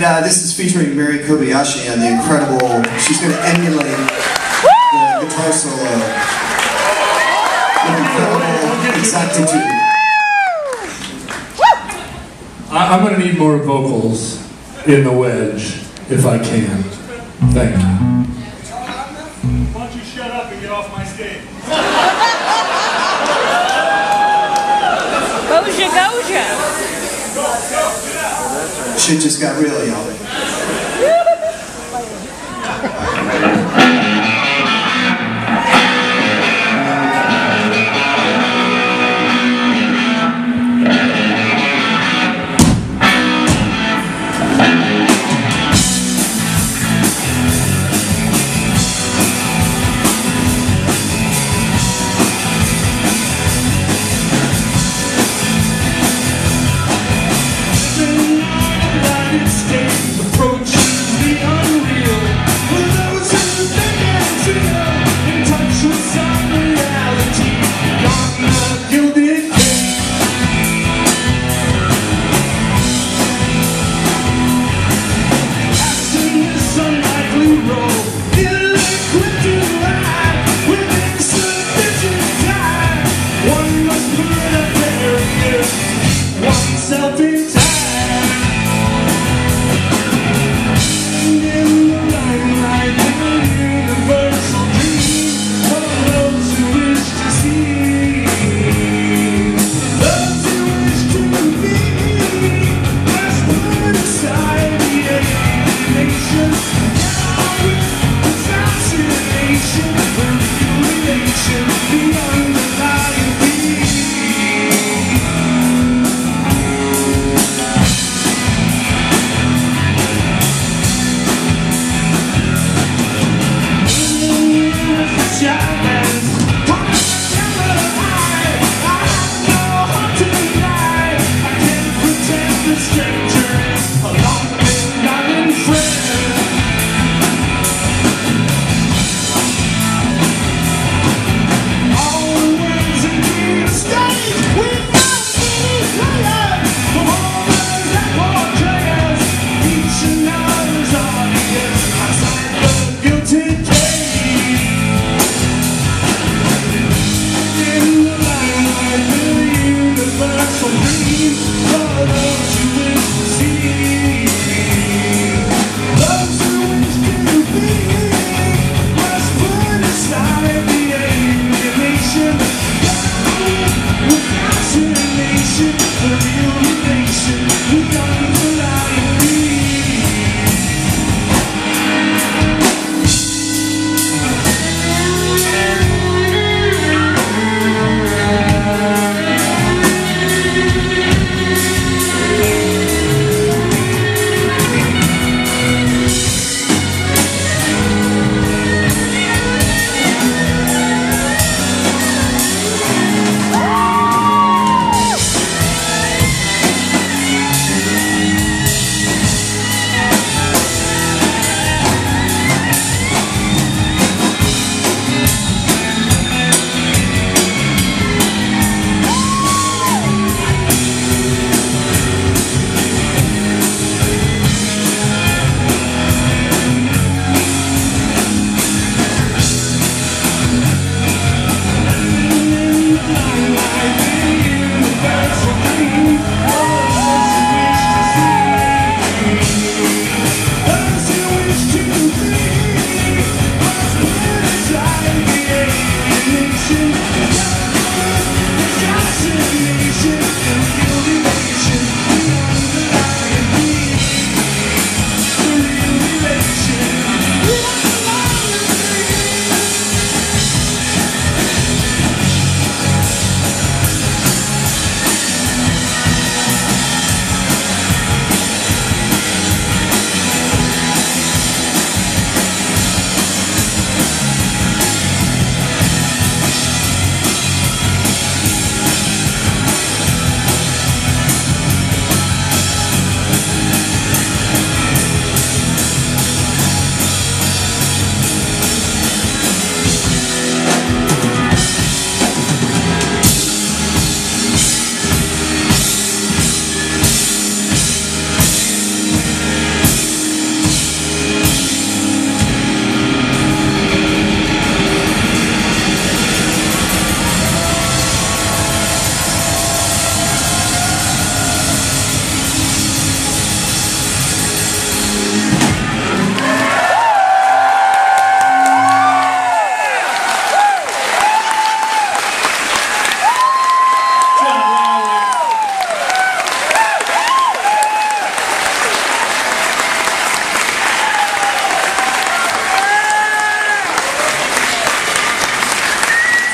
this is featuring Mary Kobayashi and the incredible, she's going to emulate the guitar solo with incredible exactitude. I'm going to need more vocals in the wedge, if I can. Thank you. Why don't you shut up and get off my stage? Goja, Goja. Shit just got real, y'all.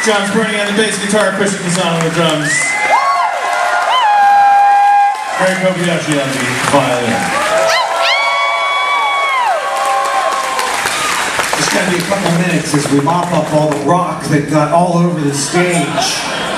John's Bernie on the bass guitar, Christian Casano on the drums. Mary Kobayashi on the violin. It's going to be a couple minutes as we mop up all the rock that got all over the stage.